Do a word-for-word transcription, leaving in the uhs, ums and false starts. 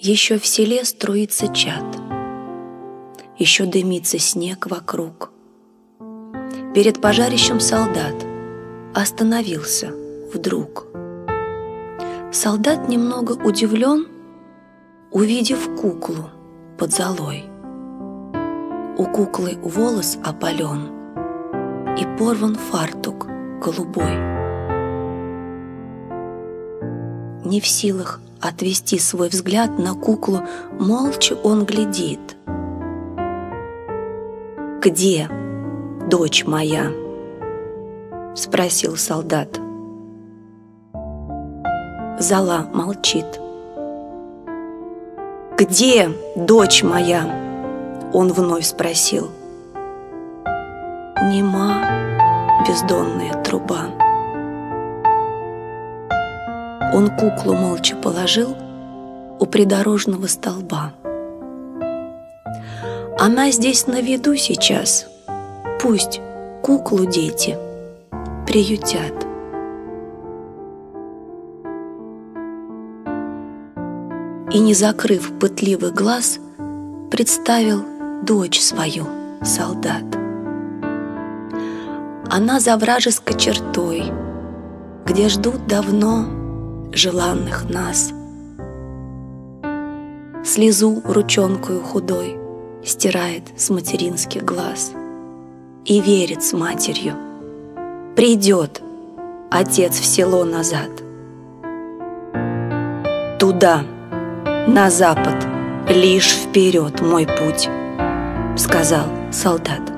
Еще в селе струится чад, еще дымится снег вокруг. Перед пожарищем солдат остановился вдруг. Солдат немного удивлен, увидев куклу под золой. У куклы волос опален и порван фартук голубой. Не в силах отвести свой взгляд на куклу, молча он глядит. «Где дочь моя?» — спросил солдат. Зола молчит. «Где дочь моя?» — он вновь спросил. Нема бездонная труба. Он куклу молча положил у придорожного столба. Она здесь на виду сейчас, пусть куклу дети приютят. И, не закрыв пытливый глаз, представил дочь свою солдат. Она за вражеской чертой, где ждут давно желанных нас. Слезу ручонкою худой стирает с материнских глаз и верит с матерью: придет отец в село назад. Туда, на запад, лишь вперед мой путь, сказал солдат.